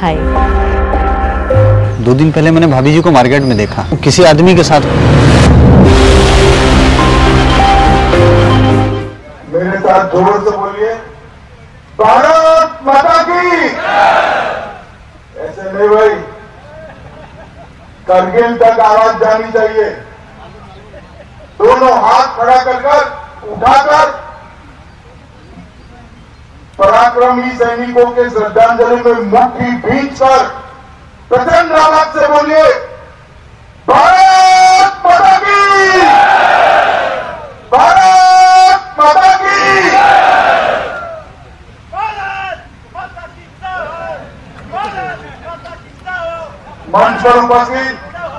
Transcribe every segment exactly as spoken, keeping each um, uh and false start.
दिखाए। दो दिन पहले मैंने भाभी जी को मार्केट में देखा, किसी आदमी के साथ। मेरे साथ जोर से बोलिए, भारत माता की। ऐसे नहीं भाई, करगिल तक आवाज जानी चाहिए। दोनों हाथ खड़ा कर कर उठाकर पराक्रमी सैनिकों के श्रद्धांजलि में मुट्ठी भींचकर प्रचंड आवाज से बोलिए, भारत माता की, भारत माता की। मंच पर उपस्थित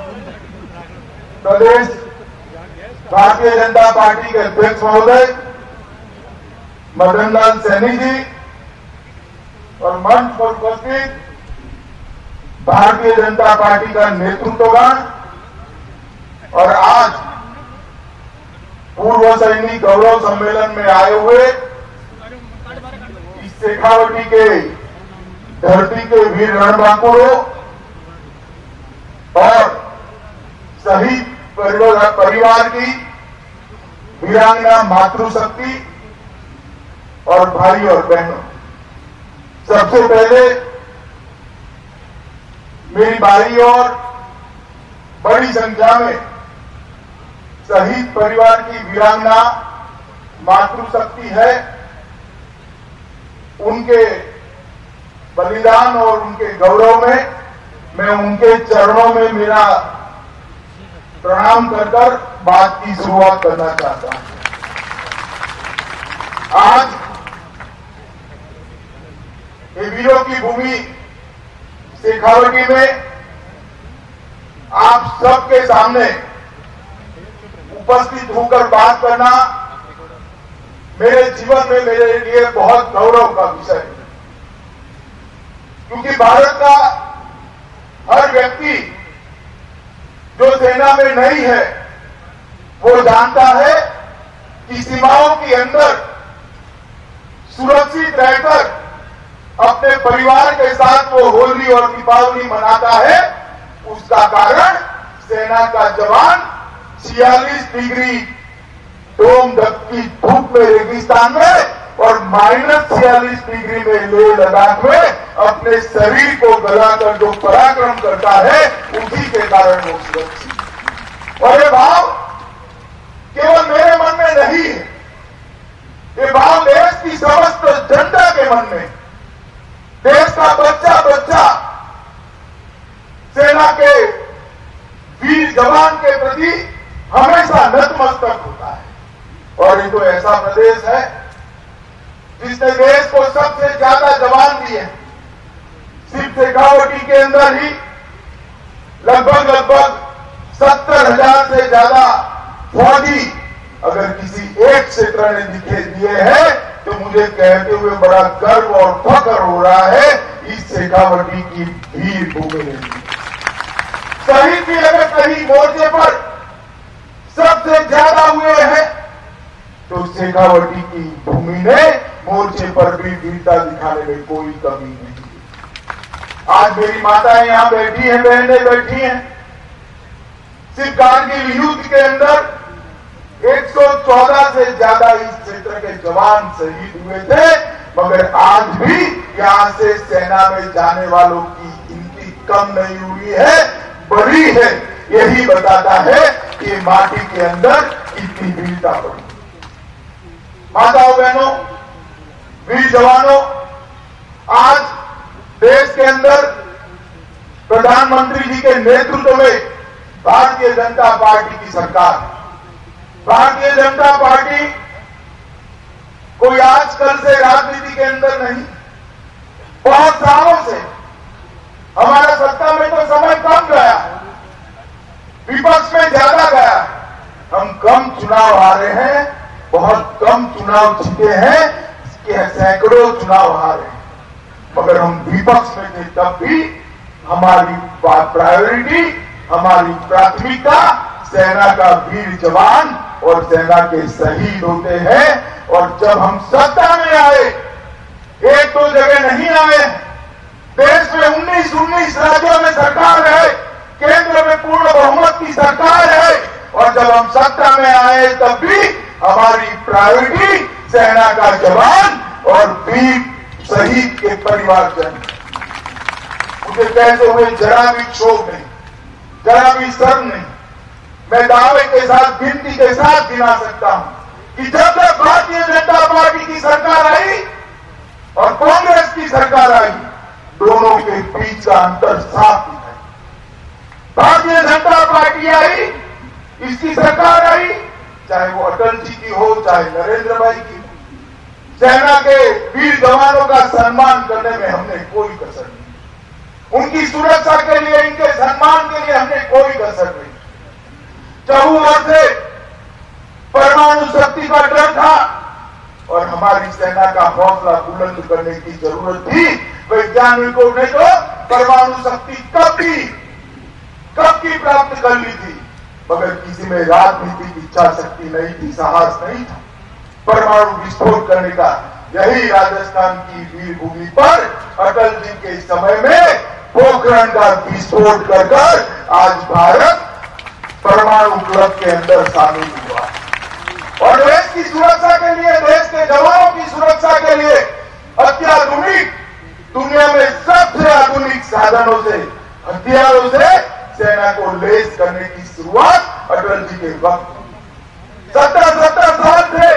प्रदेश भारतीय जनता पार्टी के अध्यक्ष महोदय मदन लाल सैनी जी और मंच पर उपस्थित भारतीय जनता पार्टी का नेतृत्वगण और आज पूर्व सैनिक गौरव सम्मेलन में आए हुए इस शेखावटी के धरती के वीर रणबांकुरों और शहीद परिवार की वीरांगना मातृशक्ति और भाई और बहनों, सबसे पहले मेरी बारी और बड़ी संख्या में शहीद परिवार की वीरांगना मातृशक्ति है, उनके बलिदान और उनके गौरव में मैं उनके चरणों में मेरा प्रणाम कर कर बात की शुरुआत करना चाहता हूं। आज ये वीरों की भूमि शेखावटी में आप सबके सामने उपस्थित होकर बात करना मेरे जीवन में मेरे लिए बहुत गौरव का विषय है, क्योंकि भारत का हर व्यक्ति जो सेना में नहीं है वो जानता है कि सीमाओं के अंदर सुरक्षित रहकर अपने परिवार के साथ वो होली और दीपावली मनाता है। उसका कारण सेना का जवान छियालीस डिग्री डोम की धूप में रेगिस्तान में और माइनस छियालीस डिग्री में लेह लद्दाख में अपने शरीर को गलाकर जो पराक्रम करता है, उसी के कारण वो सुरक्षित। और ये भाव केवल मेरे मन में नहीं है, ये भाव देश की समस्त जनता के मन में, देश का बच्चा बच्चा सेना के वीर जवान के प्रति हमेशा नतमस्तक होता है। और ये तो ऐसा प्रदेश है जिसने देश को सबसे ज्यादा जवान दिए। सिर्फ शेखावटी के अंदर ही लगभग लगभग सत्तर हजार से ज्यादा फौजी अगर किसी एक क्षेत्र ने दिखे दिए हैं, तो मुझे कहते हुए बड़ा गर्व और फख्र हो रहा है इस शेखावटी की वीर भूमि में। शहीद भी अगर कहीं मोर्चे पर सबसे ज्यादा हुए हैं तो शेखावटी की भूमि ने मोर्चे पर भी वीरता दिखाने में कोई कमी नहीं। आज मेरी माताएं यहां बैठी हैं, बहनें बैठी हैं। सिर्फ कारगिल युद्ध के अंदर एक सौ चौदह से ज्यादा इस क्षेत्र के जवान शहीद हुए थे, मगर आज भी यहां से सेना में जाने वालों की गिनती कम नहीं हुई है, बढ़ी है। यही बताता है कि माटी के अंदर कितनी वीरता बढ़ी। माताओं बहनों, वीर जवानों, आज देश के अंदर प्रधानमंत्री जी के नेतृत्व में भारतीय जनता पार्टी की सरकार, भारतीय जनता पार्टी कोई आजकल से राजनीति के अंदर नहीं, बहुत सालों से हमारा सत्ता में तो समय कम गया, विपक्ष में ज्यादा गया। हम कम चुनाव हारे हैं, बहुत कम चुनाव जीते हैं, कि सैकड़ों चुनाव हारे, मगर हम विपक्ष में थे तब भी हमारी प्रायोरिटी, हमारी प्राथमिकता सेना का वीर जवान और सेना के शहीद होते हैं। और जब हम सत्ता में आए, एक दो जगह नहीं आए, देश में उन्नीस बीस उन्नीस राज्यों में सरकार है, केंद्र में पूर्ण बहुमत की सरकार है, और जब हम सत्ता में आए तब भी हमारी प्रायोरिटी सेना का जवान और वीर शहीद के परिवारजन। मुझे कैसे हुए जरा भी क्षोभ नहीं, जरा भी शर्म नहीं। मैं दावे के साथ, गिनती के साथ गिना सकता हूं कि जब तक भारतीय जनता पार्टी की सरकार आई और कांग्रेस की सरकार आई, दोनों के बीच का अंतर साफ दिखाई। भारतीय जनता पार्टी आई, इसकी सरकार आई, चाहे वो अटल जी की हो, चाहे नरेंद्र भाई की हो, सेना के वीर जवानों का सम्मान करने में हमने कोई कसर नहीं, उनकी सुरक्षा के लिए, इनके सम्मान के लिए हमने कोई कसर नहीं। चौदह वर्ष से परमाणु शक्ति का डर था और हमारी सेना का हौसला बुलंद करने की जरूरत थी। वैज्ञानिकों ने तो परमाणु शक्ति कब की कब की प्राप्त कर ली थी, मगर किसी में राजनीतिक इच्छा शक्ति नहीं थी, साहस नहीं था परमाणु विस्फोट करने का। यही राजस्थान की वीर भूमि पर अटल जी के समय में पोखरण का विस्फोट कर कर आज भारत परमाणु क्लब के अंदर शामिल हुआ और देश की सुरक्षा के लिए, देश के जवानों की सुरक्षा के लिए अत्याधुनिक, दुनिया में सबसे आधुनिक साधनों से, हथियारों से सेना को लैस करने की शुरुआत अटल जी के वक्त। सत्तर सत्तर साल से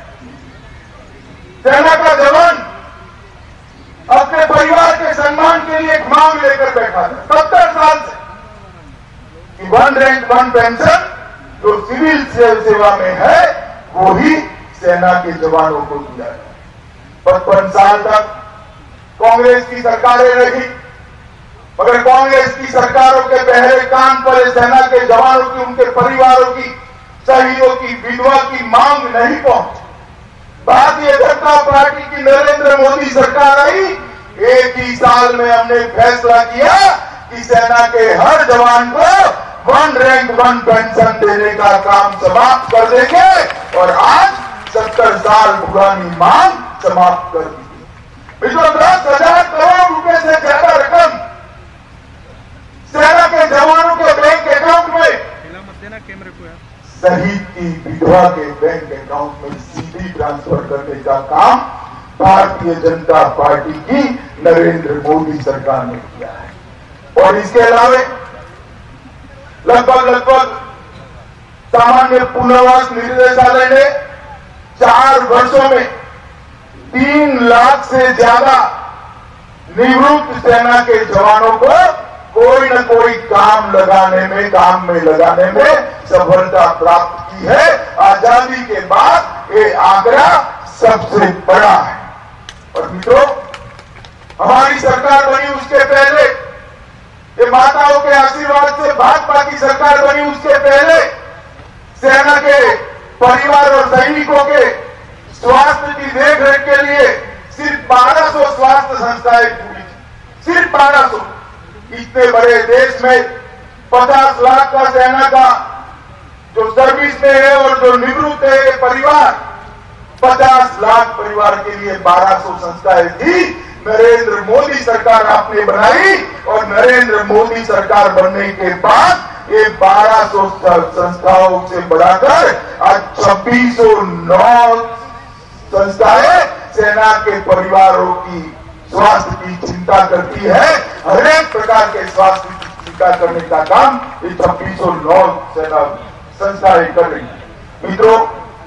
सेना का जवान अपने परिवार के सम्मान के लिए एक मांग लेकर बैठा था, सत्तर साल से, कि वन रैंक वन पेंशन जो सिविल सेवा में है वो ही सेना के जवानों को दिया है। पचपन साल तक कांग्रेस की सरकारें रही, मगर कांग्रेस की सरकारों के पहले कान पर सेना के जवानों की, उनके परिवारों की, शहीदों की, विधवा की मांग नहीं पहुंची। भारतीय जनता पार्टी की नरेंद्र मोदी सरकार आई, एक ही साल में हमने फैसला किया कि सेना के हर जवान को वन रैंक वन पेंशन देने का काम समाप्त कर देंगे और आज सत्तर साल पुरानी मांग समाप्त कर दी। मित्रों, दस हजार करोड़ रुपए से ज्यादा रकम सेना के जवानों के बैंक अकाउंट में, शहीद की विधवा के बैंक अकाउंट में सीधी ट्रांसफर करने का काम भारतीय जनता पार्टी की नरेंद्र मोदी सरकार ने किया है। और इसके अलावा लगभग लगभग सामान्य पुनर्वास निर्देशालय ने चार वर्षों में तीन लाख से ज्यादा निवृत्त सेना के जवानों को कोई न कोई काम लगाने में काम में लगाने में सफलता प्राप्त की है। आजादी के बाद ये आंकड़ा सबसे बड़ा है। और मित्रों, हमारी सरकार बनी उसके पहले, ये माताओं के आशीर्वाद से भाजपा की सरकार बनी उसके पहले सेना के परिवार और सैनिकों के स्वास्थ्य की देखरेख के लिए सिर्फ बारह सौ स्वास्थ्य संस्थाएं जुड़ी थी, सिर्फ बारह सौ। इतने बड़े देश में पचास लाख का सेना का जो सर्विस में है और जो निवृत्त है परिवार, पचास लाख परिवार के लिए बारह सौ संस्थाएं थी। नरेंद्र मोदी सरकार आपने बनाई और नरेंद्र मोदी सरकार बनने के बाद ये बारह सौ संस्थाओं से बढ़ाकर आज छब्बीस सौ नौ संस्थाएं सेना के परिवारों की स्वास्थ्य की चिंता करती है। हर एक प्रकार के स्वास्थ्य की चिंता करने का काम ये छब्बीस सौ नौ सेना संस्थाएं कर रही है। मित्रों,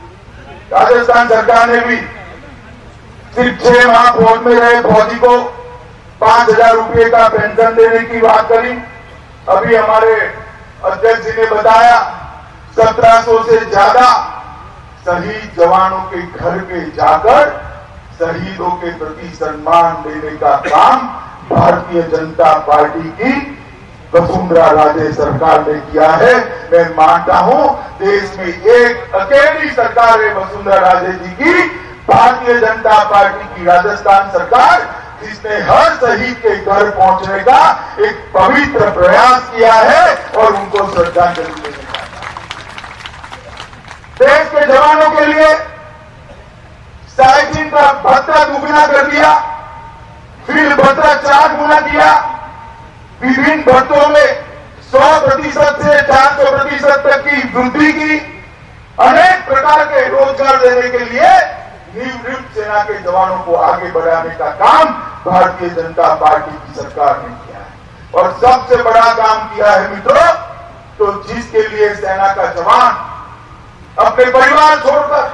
राजस्थान सरकार ने भी सिर्फ छह माह फौज में रहे फौजी को पांच हजार रुपये का पेंशन देने की बात करी। अभी हमारे अध्यक्ष जी ने बताया सत्रह सौ से ज्यादा शहीद जवानों के घर पे जाकर शहीदों के प्रति सम्मान देने का काम भारतीय जनता पार्टी की वसुंधरा राजे सरकार ने किया है। मैं मानता हूं देश में एक अकेली सरकार है वसुंधरा राजे जी की, भारतीय जनता पार्टी की राजस्थान सरकार, जिसने हर शहीद के घर पहुंचने का एक पवित्र प्रयास किया है और उनको श्रद्धांजलि देने का। देश के जवानों के लिए साइकिल का भत्ता दुगना कर दिया, फिर भत्ता चार गुना किया, विभिन्न भत्तों में सौ प्रतिशत से चार सौ प्रतिशत तक की वृद्धि की, अनेक प्रकार के रोजगार देने के लिए निवृत्त सेना के जवानों को आगे बढ़ाने का काम भारतीय जनता पार्टी की सरकार ने किया है। और सबसे बड़ा काम किया है मित्रों, तो जिसके लिए सेना का जवान अपने परिवार छोड़कर,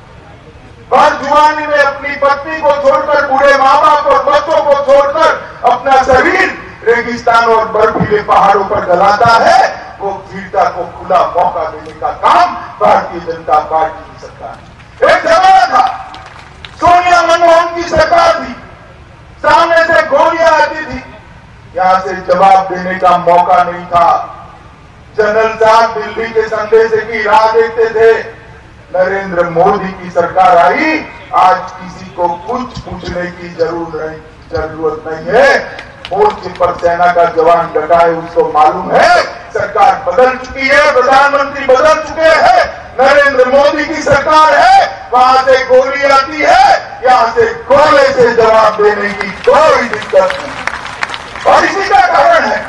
भर जुवानी में अपनी पत्नी को छोड़कर, बूढ़े माँ बाप और बच्चों को छोड़कर अपना शरीर रेगिस्तान और बर्फीले पहाड़ों पर गलाता है, वो वीरता को खुला मौका देने का काम भारतीय जनता पार्टी की सरकार ने। एक जमाना था, सोनिया मनमोहन की सरकार थी, सामने से गोलियां आती थी, यहां से जवाब देने का मौका नहीं था। जनरल साहब दिल्ली के संदेश की राह देखते थे। नरेंद्र मोदी की सरकार आई, आज किसी को कुछ पूछने की जरूरत जरूरत नहीं है। मोर्चे पर सेना का जवान डटा है, उसको मालूम है सरकार बदल चुकी है, प्रधानमंत्री बदल चुके हैं, नरेंद्र मोदी की सरकार है, वहां से गोली आती है, यहां से गोले से जवाब देने की कोई दिक्कत नहीं। और इसी का कारण है,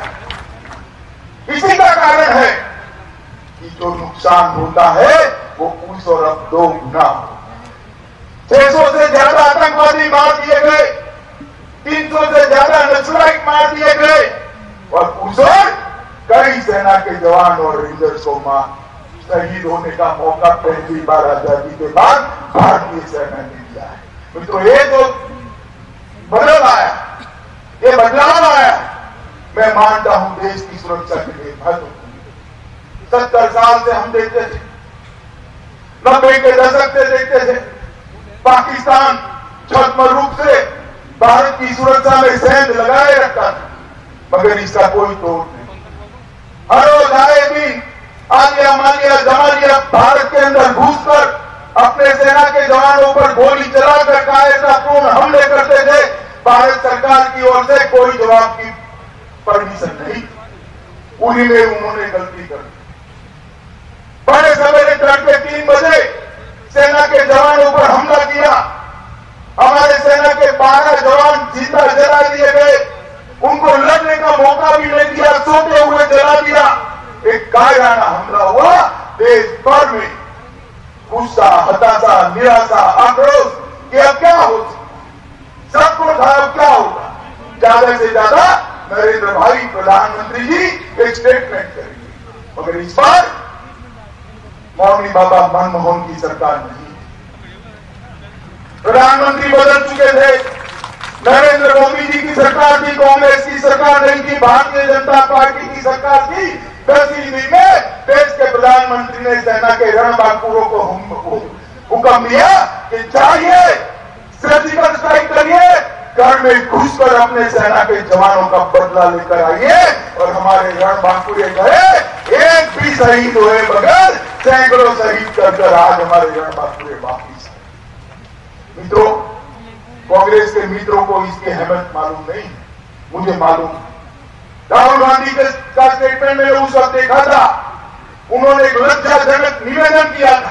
इसी का कारण है कि जो नुकसान होता है वो उस और अब दो गुना हो। छह सौ से ज्यादा आतंकवादी मार दिए गए, तीन सौ से ज्यादा नक्सलाइट मार दिए गए, और उस और कई सेना के जवान और रेंजर्स को मार शहीद होने का मौका पहली बार आजादी के बाद भारतीय सेना ने दिया है। मित्रों, ये जो बदल आया, ये बदलाव आया, मैं मानता हूं देश की सुरक्षा के लिए महत्वपूर्ण। सत्तर साल से हम देखते थे, नब्बे के दशक से देखते थे, पाकिस्तान छद्म रूप से भारत की सुरक्षा में सेंध लगाए रखता था, मगर इसका कोई तोड़ नहीं। हर रोज आए दिन आलिया मालिया जमालिया भारत के अंदर घुसकर अपने सेना के जवानों पर गोली चलाकर कायरतापूर्ण हमले करते थे। भारत सरकार की ओर से कोई जवाब की परमिशन नहीं, उन्हीं में उन्होंने गलती कर दी। बड़े सवेरे तड़के तीन बजे सेना के जवानों पर हमला किया, हमारे सेना के बारह जवान जिंदा जला दिए गए, उनको लड़ने का मौका भी नहीं दिया, सोते हुए जला दिया। एक कायराना हमला हुआ, देश भर में गुस्सा, हताशा, निराशा, आक्रोश कि अब क्या हो, सबको था अब क्या होगा। ज्यादा से ज्यादा नरेंद्र भाई प्रधानमंत्री जी एक स्टेटमेंट करेंगे, मगर इस बार मौनी बाबा मनमोहन की सरकार नहीं। प्रधानमंत्री बदल चुके थे, नरेंद्र मोदी जी की सरकार थी, कांग्रेस की सरकार नहीं थी, भारतीय जनता पार्टी की सरकार थी। दसवीं दिन में देश के प्रधानमंत्री ने सेना के रणबांकुरों को हुक्म दिया कि चाहिए सर्जिकल स्ट्राइक करिए, घर में घुसकर अपने सेना के जवानों का बदला लेकर आइए। और हमारे रणबांकुरे गए, एक भी शहीद हुए बगैर सैकड़ों शहीद कर कर आज हमारे रणबांकुरे वापिस। मित्रों, कांग्रेस के मित्रों को इसकी अहमियत मालूम नहीं, मुझे मालूम है। राहुल गांधी का स्टेटमेंट मैंने उस वक्त देखा था, उन्होंने एक लज्जाजनक निवेदन किया था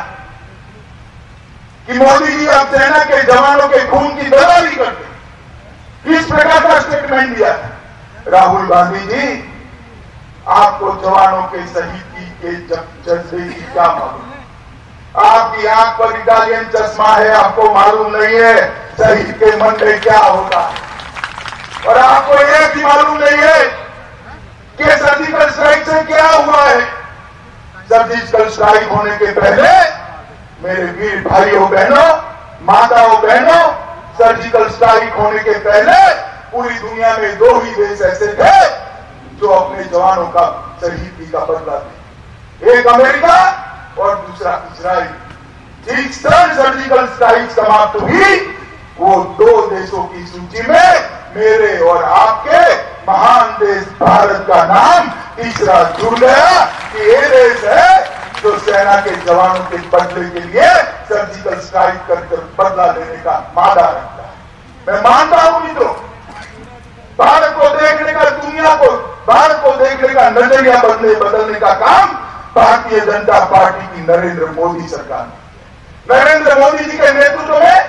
कि मोदी जी अब सेना के जवानों के खून की दलाली करते। इस प्रकार का स्टेटमेंट दिया था। राहुल गांधी जी, आपको जवानों के शहीदी के जज्बे की क्या मालूम? आपकी आंख पर इटालियन चश्मा है, आपको मालूम नहीं है शहीद के मन में क्या होता है। और आपको यह भी मालूम नहीं है कि सर्जिकल स्ट्राइक से क्या हुआ है। सर्जिकल स्ट्राइक होने के पहले मेरे वीर भाइयों बहनों, माताओं बहनों, सर्जिकल स्ट्राइक होने के पहले पूरी दुनिया में दो ही देश ऐसे थे जो अपने जवानों का शहीदी का बदला थे, एक अमेरिका और दूसरा इजराइल। जिस क्षण सर्जिकल स्ट्राइक समाप्त हुई, वो दो देशों की सूची में मेरे और आपके महान देश भारत का नाम तीसरा जुड़ गया कि ये देश है जो सेना के जवानों के बदले के लिए सर्जिकल स्ट्राइक कर कर बदला लेने का मादा रखता है। मैं मानता हूं मित्रों, भारत को देखने का, दुनिया को, भारत को देखने का नजरिया बदले बदलने का काम भारतीय जनता पार्टी की नरेंद्र मोदी सरकार ने, नरेंद्र मोदी जी के नेतृत्व में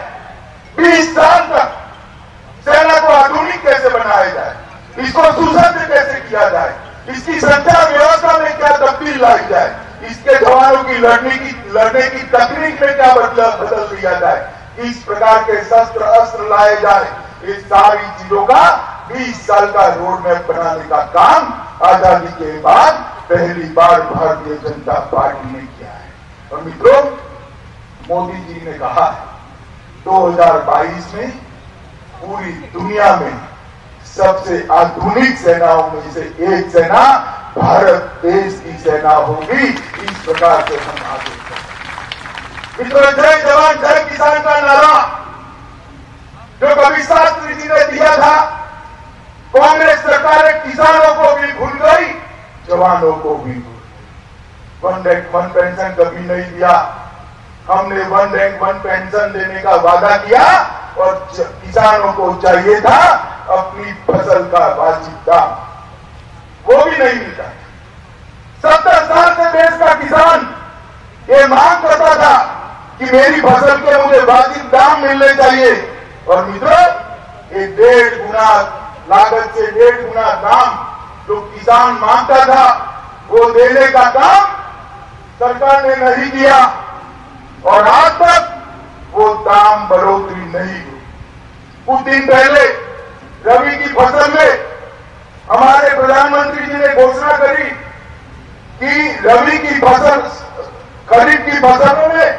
बीस साल तक सेना को आधुनिक कैसे बनाया जाए, इसको सुसज्ज कैसे किया जाए, इसकी संचार व्यवस्था में क्या तब्दील लाई जाए, इसके जवानों की लड़ने की लड़ने की तकनीक में क्या बदलाव बदल दिया जाए, इस प्रकार के शस्त्र अस्त्र लाए जाए, इस सारी चीजों का बीस साल का रोड मैप बनाने का काम आजादी के बाद पहली बार भारतीय जनता पार्टी ने किया है। और मित्रों, मोदी जी ने कहा है दो हज़ार बाईस में पूरी दुनिया में सबसे आधुनिक सेनाओं में से एक सेना भारत देश की सेना होगी। इस प्रकार से हम आगे मित्रों, जय जवान जय किसान का नारा जो कवि शास्त्री जी ने दिया था, कांग्रेस सरकार किसानों को भी भूल गई, जवानों को भी भूल गई। वन रैंक वन पेंशन कभी नहीं दिया। हमने वन रैंक वन पेंशन देने का वादा किया और किसानों को चाहिए था अपनी फसल का वाजिब दाम, वो भी नहीं मिलता। सत्तर साल से देश का किसान ये मांग करता था कि मेरी फसल के मुझे वाजिब दाम मिलने चाहिए। और मित्रों, ये डेढ़ गुना लागत से डेढ़ गुना दाम जो किसान मांगता था वो देने का काम सरकार ने नहीं किया और आज तक वो दाम बढ़ोतरी नहीं हुई। कुछ दिन पहले रबी की फसल में हमारे प्रधानमंत्री जी ने घोषणा करी कि रबी की फसल खरीफ की फसलों में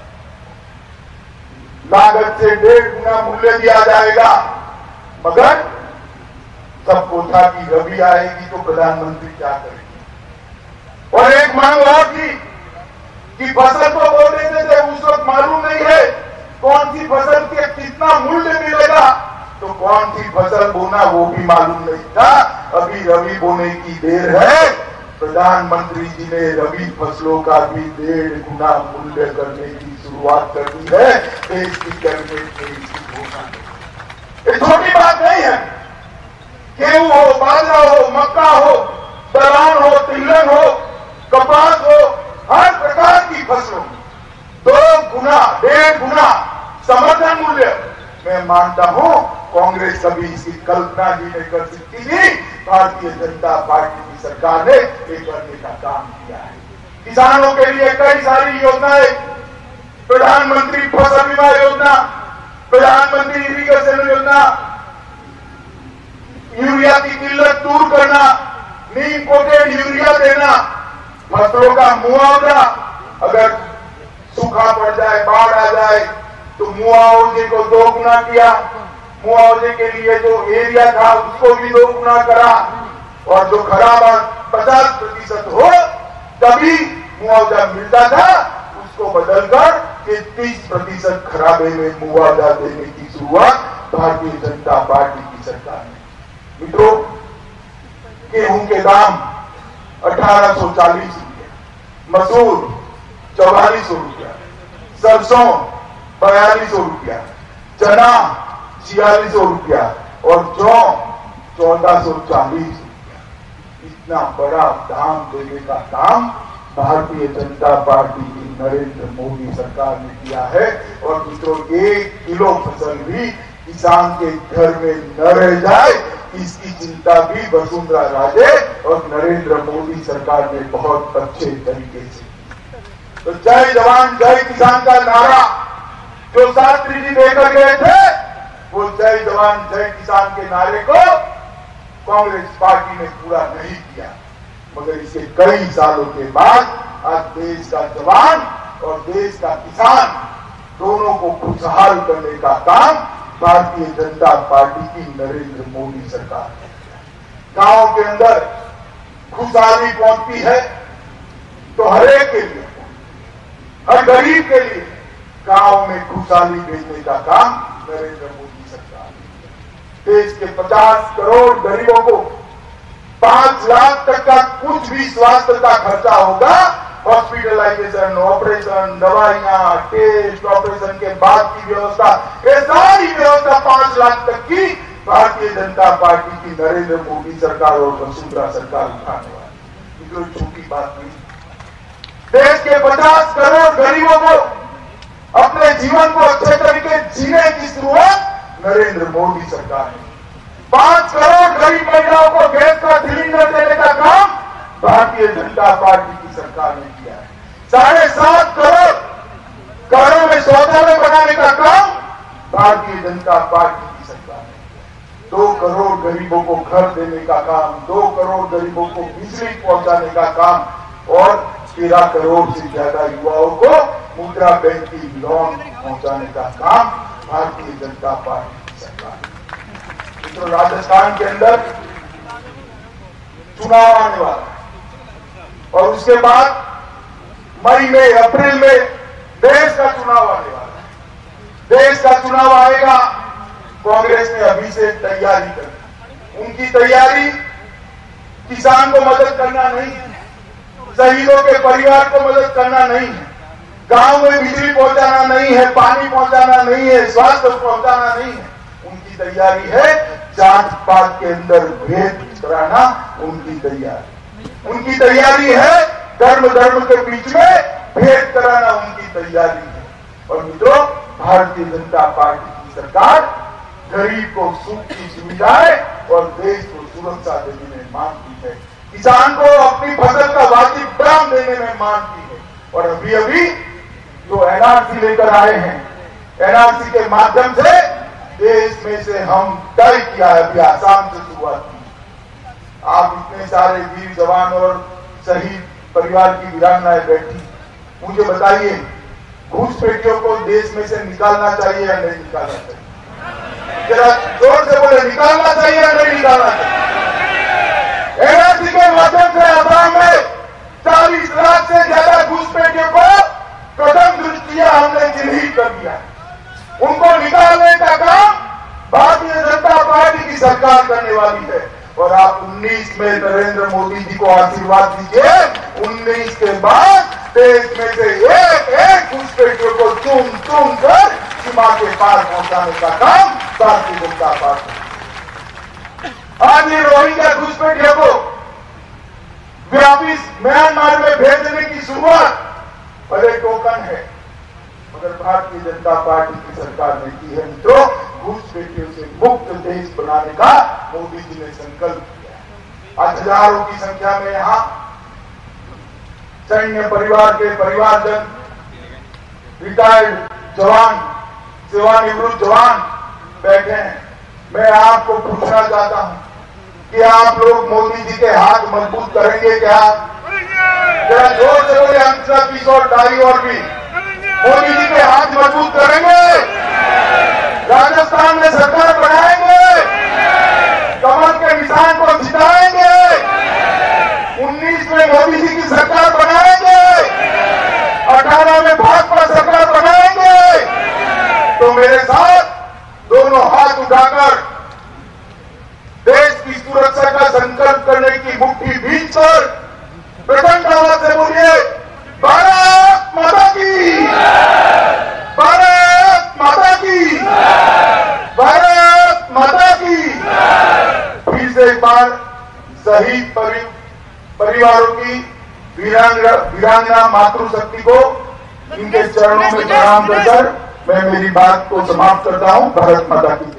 लागत से डेढ़ गुना मूल्य दिया जाएगा, मगर सबको था कि रबी आएगी तो प्रधानमंत्री क्या करेंगे। और एक मांग और थी कि फसल तो बोल देते थे, उस वक्त मालूम नहीं है कौन सी फसल के कितना मूल्य मिलेगा, तो कौन सी फसल बोना वो भी मालूम नहीं था। अभी रबी बोने की देर है, प्रधानमंत्री जी ने रबी फसलों का भी डेढ़ गुना मूल्य करने की शुरुआत कर दी है। देश की कैबिनेट ने इसकी घोषणा की। ये छोटी बात नहीं है। गेहूं हो, बाजरा हो, मक्का हो, दलहन हो, तिलहन हो, कपास हो, हर प्रकार की फसलों दो गुना डेढ़ गुना समर्थन मूल्य, मैं मानता हूं कांग्रेस कभी इसकी कल्पना ही नहीं कर सकती थी। भारतीय जनता पार्टी की सरकार ने ये करने का काम किया है। किसानों के लिए कई सारी योजनाएं, प्रधानमंत्री फसल बीमा योजना, प्रधानमंत्री इरिगेशन योजना, यूरिया की किल्लत दूर करना, नीम कोटेड यूरिया देना, फसलों का मुआवजा, अगर सूखा पड़ जाए, बाढ़ आ जाए तो मुआवजे को दो गुना किया, मुआवजे के लिए जो एरिया था उसको भी दो गुना करा, और जो खराब पचास प्रतिशत हो तभी मुआवजा मिलता था उसको बदलकर तीस प्रतिशत खराबे में मुआवजा देने की शुरुआत भारतीय जनता पार्टी की सरकार ने। मित्रों, गेहूं के दाम अठारह सौ चालीस रुपये, मसूर चौवालीस सौ रुपया, सरसों बयालीस सौ रुपया, चना छियालीस सौ रुपया और जौ चौदह सौ चालीस रुपया। इतना बड़ा दाम देने का काम भारतीय जनता पार्टी की नरेंद्र मोदी सरकार ने किया है। और मित्रों, एक किलो फसल भी किसान के घर में न रह जाए, इसकी चिंता भी वसुंधरा राजे और नरेंद्र मोदी सरकार ने बहुत अच्छे तरीके से। तो जय जवान जय किसान का नारा जो शास्त्री जी देकर गए थे, वो जय जवान जय किसान के नारे को कांग्रेस पार्टी ने पूरा नहीं किया, मगर इसके कई सालों के बाद आज देश का जवान और देश का किसान दोनों को खुशहाल करने का काम भारतीय जनता पार्टी की नरेंद्र मोदी सरकार ने किया। गांव के अंदर खुशहाली पहुंचती है तो हरेक के लिए, हर गरीब के लिए गांव में खुशहाली भेजने का काम नरेंद्र मोदी सरकार ने। देश के पचास करोड़ गरीबों को पांच लाख तक का कुछ भी स्वास्थ्य का खर्चा होगा, हॉस्पिटलाइजेशन, ऑपरेशन, दवाइयां, टेस्ट, ऑपरेशन के बाद की व्यवस्था, ये सारी व्यवस्था पांच लाख तक की भारतीय जनता पार्टी की नरेंद्र मोदी सरकार और वसुंधरा सरकार उठाने वाली। कोई छोटी बात नहीं। देश के पचास करोड़ गरीबों को अपने जीवन को अच्छे तरीके जीने की शुरुआत नरेंद्र मोदी सरकार ने। पांच करोड़ गरीब महिलाओं को गैस का सिलेंडर जनता पार्टी की सरकार ने किया है। साढ़े सात करोड़ घरों में शौचालय बनाने का काम भारतीय जनता पार्टी की सरकार ने किया। दो करोड़ गरीबों को घर देने का काम, दो करोड़ गरीबों को बिजली पहुंचाने का काम और तेरह करोड़ से ज्यादा युवाओं को मुद्रा बैंक की लोन पहुंचाने का काम भारतीय जनता पार्टी की सरकार ने। तो राजस्थान के अंदर चुनाव आने वाला है और उसके बाद मई में, अप्रैल में देश का चुनाव आने वाला है। देश का चुनाव आएगा, कांग्रेस ने अभी से तैयारी कर। उनकी तैयारी किसान को मदद करना नहीं है, शहीदों के परिवार को मदद करना नहीं है, गांव में बिजली पहुंचाना नहीं है, पानी पहुंचाना नहीं है, स्वास्थ्य पहुंचाना नहीं है। उनकी तैयारी है जात पात के अंदर भेद कराना, उनकी तैयारी उनकी तैयारी है धर्म धर्म के बीच में भेद कराना, उनकी तैयारी है। और मित्रों, भारतीय जनता पार्टी की सरकार गरीब को सुख की सुविधाएं और देश को सुरक्षा देने में मानती है, किसान को अपनी फसल का वाजिब दाम देने में मानती है। और अभी अभी जो एनआरसी लेकर आए हैं, एनआरसी के माध्यम से देश में से हम तय किया है, अभी आसाम से शुरुआत की। आप इतने सारे वीर जवान और शहीद परिवार की वीरांगनाएं बैठी, मुझे बताइए घुसपैठियों को देश में से निकालना चाहिए या नहीं निकालना चाहिए? जरा जोर से बोले, निकालना चाहिए या नहीं निकालना चाहिए? एनआरसी के माध्यम से आसाम में चालीस लाख से ज्यादा घुसपैठियों को प्रथम दृष्टिया हमने चिन्हित कर दिया। उनको निकालने का काम भारतीय जनता पार्टी की सरकार करने वाली है। और आप उन्नीस में नरेंद्र मोदी जी को आशीर्वाद दीजिए, उन्नीस के बाद देश में से एक एक घुसपैठियों को चुन चुन कर सीमा के पार पहुंचाने का काम भारतीय जनता पार्टी। आज ये रोहिंग्या घुसपैठियों को वापिस म्यांमार में भेजने की शुरुआत भले टोकन है, मगर भारतीय जनता पार्टी की सरकार ने की है। मित्रों, घुसपैठियों से मुक्त देश बनाने का मोदी जी ने संकल्प किया है। आज हजारों की संख्या में यहां सैन्य परिवार के परिवारजन, रिटायर्ड जवान, सेवानिवृत्त जवान बैठे हैं। मैं आपको पूछना चाहता हूं कि आप लोग मोदी जी के हाथ मजबूत करेंगे क्या? जरा जोर से बोले, अंशा किशोर डाई और भी मोदी जी के हाथ मजबूत करेंगे, राजस्थान में सरकार बनाएंगे, कमल के निशान को जिताएंगे, उन्नीस में मोदी जी की सरकार बनाएंगे, अठारह में भाजपा सरकार बनाएंगे। तो मेरे साथ दोनों हाथ उठाकर देश की सुरक्षा का संकल्प करने की मुट्ठी भींचकर प्रचंड आवाज से बोलिए, भारत माता की, भारत माता की, भारत माता की। फिर से एक बार शहीद परि, परिवारों की वीरांगना वीरांगना मातृशक्ति को इनके चरणों में प्रणाम कर मैं मेरी बात को समाप्त करता हूं। भारत माता की।